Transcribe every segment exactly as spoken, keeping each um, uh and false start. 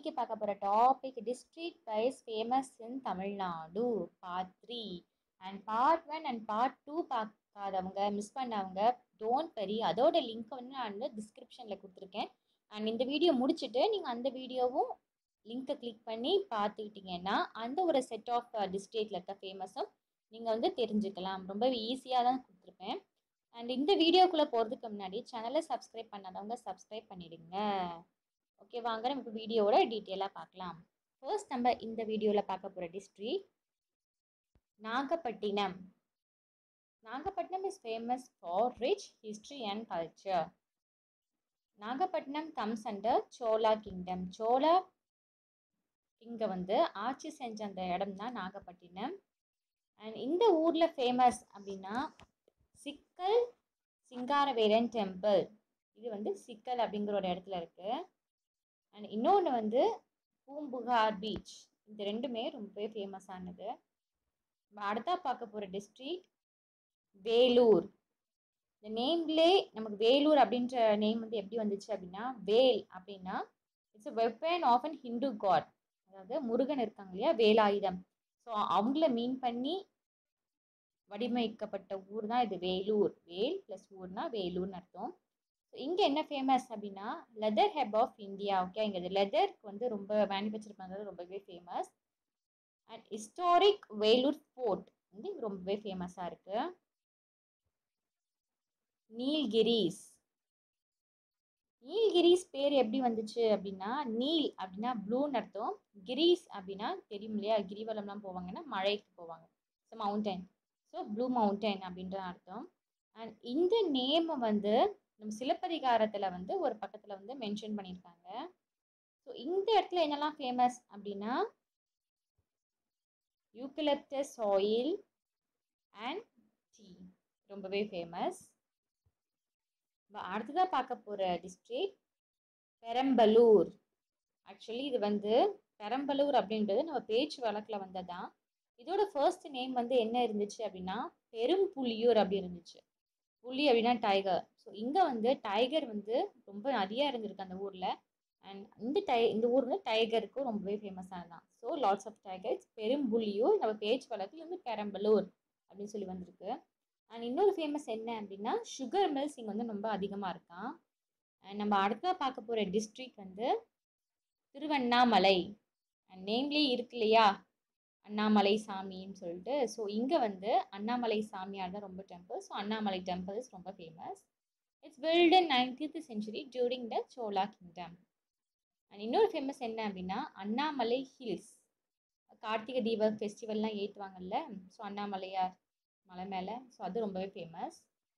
இன்னைக்கு பார்க்க போகிற topic district wise famous in Tamil Nadu part three and part one and part two பார்க்காதவங்க miss பண்ணவங்க டோன்ட் வரி, அதோட லிங்க் வந்து நான் வந்து டிஸ்கிரிப்ஷனில் கொடுத்துருக்கேன். அண்ட் இந்த வீடியோ முடிச்சுட்டு நீங்கள் அந்த வீடியோவும் லிங்க்கை கிளிக் பண்ணி பார்த்துக்கிட்டிங்கன்னா அந்த ஒரு செட் ஆஃப் டிஸ்ட்ரிக்டில் இருக்க ஃபேமஸும் நீங்கள் வந்து தெரிஞ்சுக்கலாம். ரொம்ப ஈஸியாக தான் கொடுத்துருப்பேன். அண்ட் இந்த வீடியோக்குள்ளே போகிறதுக்கு முன்னாடி சேனலை சப்ஸ்கிரைப் பண்ணாதவங்க சப்ஸ்கிரைப் பண்ணிவிடுங்க. ஓகே, வாங்க நமக்கு வீடியோவோட டீட்டெயிலாக பார்க்கலாம். ஃபர்ஸ்ட் நம்ம இந்த வீடியோவில் பார்க்க போகிற district Nagapattinam. Nagapattinam is famous for rich history and culture. Nagapattinam comes under Chola kingdom. Chola இங்கே வந்து ஆட்சி செஞ்ச அந்த இடம் தான் நாகப்பட்டினம். அண்ட் இந்த ஊரில் ஃபேமஸ் அப்படின்னா சிக்கல் சிங்காரவேலன் டெம்பிள். இது வந்து சிக்கல் அப்படிங்கிற ஒரு இடத்துல இருக்குது. அண்ட் இன்னொன்று வந்து பூம்புகார் பீச். இந்த ரெண்டுமே ரொம்பவே ஃபேமஸானது. அடுத்தா பார்க்க போகிற டிஸ்ட்ரிக்ட் வேலூர். இந்த நேம்லே நமக்கு வேலூர் அப்படின்ற நேம் வந்து எப்படி வந்துச்சு அப்படின்னா, வேல் அப்படின்னா it's a weapon of an Hindu god. அதாவது முருகன் இருக்காங்க இல்லையா, வேலாயுதம். ஸோ அவங்கள மீன் பண்ணி வடிவமைக்கப்பட்ட ஊர் தான் இது வேலூர். வேல் ப்ளஸ் ஊர்னா வேலூர்னு அர்த்தம். இங்கே என்ன ஃபேமஸ் அப்படின்னா leather hub of India. Okay, இங்கே லெதருக்கு வந்து ரொம்ப மேனுஃபேக்சர் பண்ணுறது ரொம்பவே famous. And historic Vellore fort வந்து இங்கே ரொம்பவே ஃபேமஸாக இருக்குது. நீல்கிரிஸ். நீல்கிரிஸ் பேர் எப்படி வந்துச்சு அப்படின்னா, நீல் அப்படின்னா ப்ளூன்னு அர்த்தம், கிரீஸ் அப்படின்னா தெரியும் இல்லையா, கிரிவலம்லாம் போவாங்கன்னா மழைக்கு போவாங்க, so mountain, so blue mountain அப்படின்ற அர்த்தம். அண்ட் இந்த நேமை வந்து நம்ம சிலப்பதிகாரத்தில் வந்து ஒரு பக்கத்தில் வந்து மென்ஷன் பண்ணியிருக்காங்க. ஸோ இந்த இடத்துல என்னெல்லாம் ஃபேமஸ் அப்படின்னா யூக்கலிப்டஸ் ஆயில் அண்ட் டீ ரொம்பவே ஃபேமஸ். அடுத்ததாக பார்க்க போகிற டிஸ்ட்ரிக்ட் பெரம்பலூர். ஆக்சுவலி இது வந்து பெரம்பலூர் அப்படின்றது நம்ம பேச்சு வழக்கில் வந்ததான். இதோட ஃபர்ஸ்ட் நேம் வந்து என்ன இருந்துச்சு அப்படின்னா பெரும்புலியூர் அப்படி இருந்துச்சு. புலி அப்படின்னா டைகர். ஸோ இங்கே வந்து டைகர் வந்து ரொம்ப நிறையா இருந்திருக்கு அந்த ஊரில். அண்ட் இந்த டை இந்த ஊர் வந்து டைகருக்கும் ரொம்பவே ஃபேமஸானதான். So lots of tigers. Perumpuliyur நம்ம பேச்சு வழக்கில் வந்து பெரம்பலூர் அப்படின்னு சொல்லி வந்திருக்கு. அண்ட் இன்னொரு ஃபேமஸ் என்ன அப்படின்னா சுகர் மில்ஸ் இங்கே வந்து ரொம்ப அதிகமாக இருக்கான். அண்ட் நம்ம அடுத்ததாக பார்க்க போகிற டிஸ்ட்ரிக்ட் வந்து திருவண்ணாமலை. அண்ட் நேம்லேயே இருக்கு இல்லையா அண்ணாமலை சாமின்னு சொல்லிட்டு. ஸோ இங்கே வந்து அண்ணாமலை சாமியார் தான் ரொம்ப temple. So Annamalai temple is ரொம்ப famous. It's built in nineteenth century during the Chola kingdom. And இன்னொரு ஃபேமஸ் என்ன அப்படின்னா அண்ணாமலை ஹில்ஸ். கார்த்திகை தீப ஃபெஸ்டிவல்லாம் ஏற்றுவாங்கல்ல, ஸோ அண்ணாமலையார் மலை மேலே, ஸோ அது ரொம்பவே ஃபேமஸ்.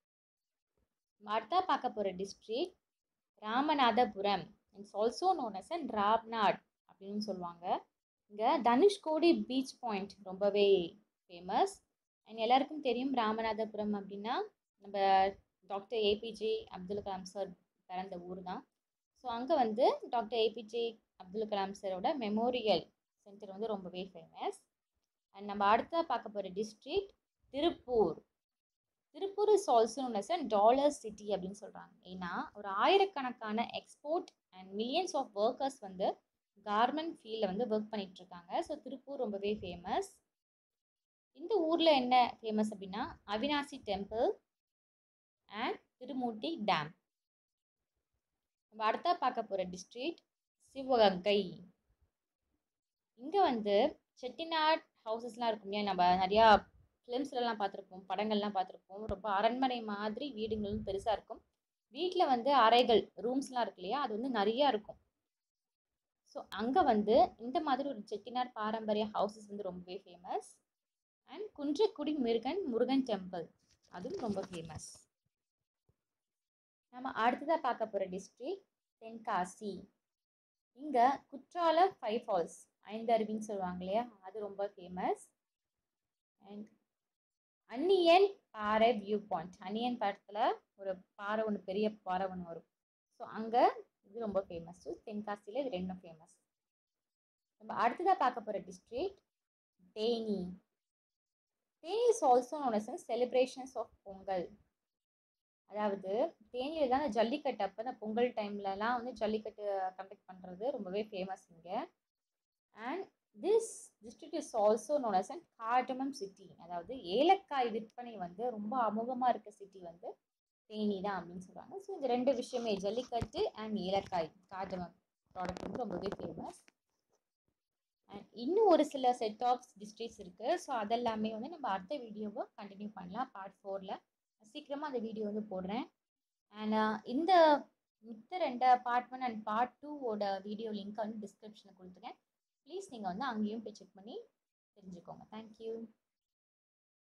அடுத்தா பார்க்க போகிற district Ramanathapuram. It's also known as an Ramnad அப்படின்னு சொல்லுவாங்க. இங்கே தனுஷ்கோடி பீச் பாயிண்ட் ரொம்பவே ஃபேமஸ். அண்ட் எல்லாருக்கும் தெரியும் ராமநாதபுரம் அப்படின்னா நம்ம doctor APJ Abdul Kalam sir பிறந்த ஊர் தான். ஸோ அங்கே வந்து டாக்டர் ஏபிஜே அப்துல் கலாம் சாரோட மெமோரியல் சென்டர் வந்து ரொம்பவே ஃபேமஸ். அண்ட் நம்ம அடுத்த பார்க்க போகிற district Tiruppur. Tiruppur is also known as a dollar city அப்படின்னு சொல்கிறாங்க. ஏன்னா ஒரு ஆயிரக்கணக்கான export and millions of workers வந்து கார்மெண்ட் ஃபீல்டில் வந்து ஒர்க் பண்ணிட்டு இருக்காங்க. ஸோ திருப்பூர் ரொம்பவே ஃபேமஸ். இந்த ஊரில் என்ன ஃபேமஸ் அப்படின்னா Avinashi temple and Thirumoorthy dam. நம்ம அடுத்தா பார்க்க போகிற டிஸ்ட்ரிக்ட் சிவகங்கை. இங்கே வந்து செட்டிநாட் ஹவுசஸ்லாம் இருக்கும் இல்லையா, நம்ம நிறையா ஃபிலிம்ஸ்லாம் பார்த்துருப்போம், படங்கள்லாம் பார்த்துருப்போம். ரொம்ப அரண்மனை மாதிரி வீடுங்களும் பெருசாக இருக்கும். வீட்டில் வந்து அறைகள் ரூம்ஸ்லாம் இருக்கு இல்லையா, அது வந்து நிறையா இருக்கும். ஸோ அங்கே வந்து இந்த மாதிரி ஒரு செட்டிநாட் பாரம்பரிய ஹவுசஸ் வந்து ரொம்பவே famous. And Kunnakudi Murugan Murugan temple அதுவும் ரொம்ப ஃபேமஸ். நம்ம அடுத்ததாக பார்க்க போகிற டிஸ்ட்ரிக்ட் தென்காசி. இங்கே குற்றாலம் ஃபைவ் ஃபால்ஸ் ஐந்தருவின்னு சொல்லுவாங்க இல்லையா, அது ரொம்ப ஃபேமஸ். அண்ட் அன்னியன் பாறை வியூ பாயிண்ட். அன்னியன் படத்தில் ஒரு பாறை ஒன்று, பெரிய பாறை ஒன்று வரும். ஸோ அங்கே இது ரொம்ப ஃபேமஸ். ஸோ தென்காசியில் இது ரெண்டும் ஃபேமஸ். நம்ம அடுத்ததாக பார்க்க போகிற district Theni. Theni is also known as celebrations of Pongal. அதாவது தேனியில் தான் ஜல்லிக்கட்டு அப்போ இந்த பொங்கல் டைம்லலாம் வந்து ஜல்லிக்கட்டு கண்டக்ட் பண்ணுறது ரொம்பவே ஃபேமஸ் இங்கே. And this district is also known as an cardamom city. அதாவது ஏலக்காய் விற்பனை வந்து ரொம்ப அமோகமாக இருக்க சிட்டி வந்து தேனி தான் அப்படின்னு சொல்கிறாங்க. ஸோ இந்த ரெண்டு விஷயமே ஜல்லிக்கட்டு அண்ட் ஏலக்காய் கார்டமம் ப்ராடக்ட் வந்து ரொம்பவே ஃபேமஸ். அண்ட் இன்னும் ஒரு சில செட் ஆஃப் டிஸ்ட்ரிக்ட்ஸ் இருக்குது. ஸோ அதெல்லாமே வந்து நம்ம அடுத்த வீடியோவை கண்டினியூ பண்ணலாம் பார்ட் ஃபோரில். சீக்கிரமாக அந்த வீடியோ வந்து போடுறேன். அண்ட் இந்த மித்த ரெண்டு பார்ட் ஒன் அண்ட் பார்ட் டூவோட வீடியோ லிங்க் வந்து டிஸ்கிரிப்ஷனில் கொடுத்துருக்கேன். ப்ளீஸ் நீங்கள் வந்து அங்கேயும் போய் செக் பண்ணி தெரிஞ்சுக்கோங்க. தேங்க்யூ.